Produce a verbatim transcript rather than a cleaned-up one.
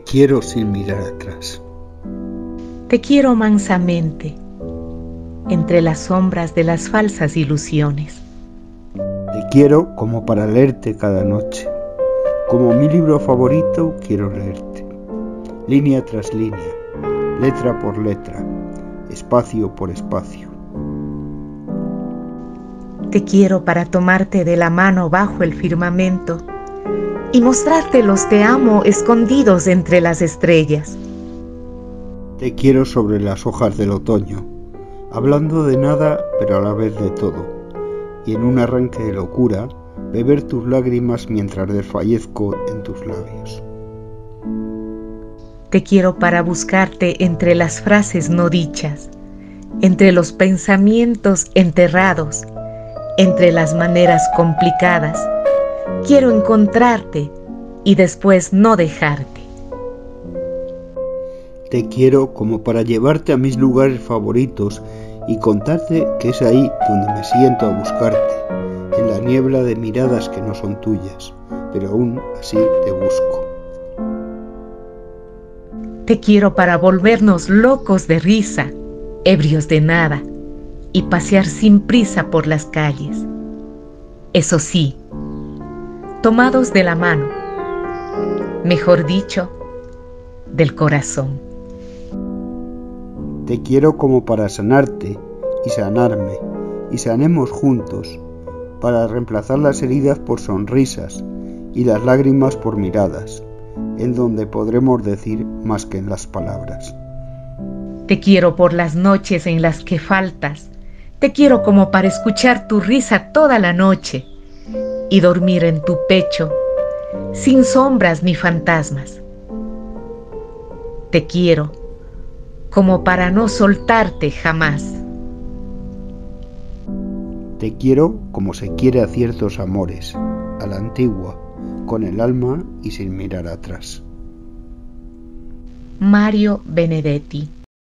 quiero sin mirar atrás. Te quiero mansamente, entre las sombras de las falsas ilusiones. Te quiero como para leerte cada noche. Como mi libro favorito quiero leerte. Línea tras línea, letra por letra, espacio por espacio. Te quiero para tomarte de la mano bajo el firmamento y mostrarte los te amo escondidos entre las estrellas. Te quiero sobre las hojas del otoño, hablando de nada pero a la vez de todo, y en un arranque de locura, beber tus lágrimas mientras desfallezco en tus labios. Te quiero para buscarte entre las frases no dichas, entre los pensamientos enterrados, entre las maneras complicadas. Quiero encontrarte y después no dejarte. Te quiero como para llevarte a mis lugares favoritos y contarte que es ahí donde me siento a buscarte, en la niebla de miradas que no son tuyas, pero aún así te busco. Te quiero para volvernos locos de risa, ebrios de nada, y pasear sin prisa por las calles. Eso sí, tomados de la mano, mejor dicho, del corazón. Te quiero como para sanarte y sanarme, y sanemos juntos, para reemplazar las heridas por sonrisas y las lágrimas por miradas, en donde podremos decir más que en las palabras. Te quiero por las noches en las que faltas, te quiero como para escuchar tu risa toda la noche y dormir en tu pecho, sin sombras ni fantasmas. Te quiero como para no soltarte jamás. Te quiero como se quiere a ciertos amores, a la antigua, con el alma y sin mirar atrás. Mario Benedetti.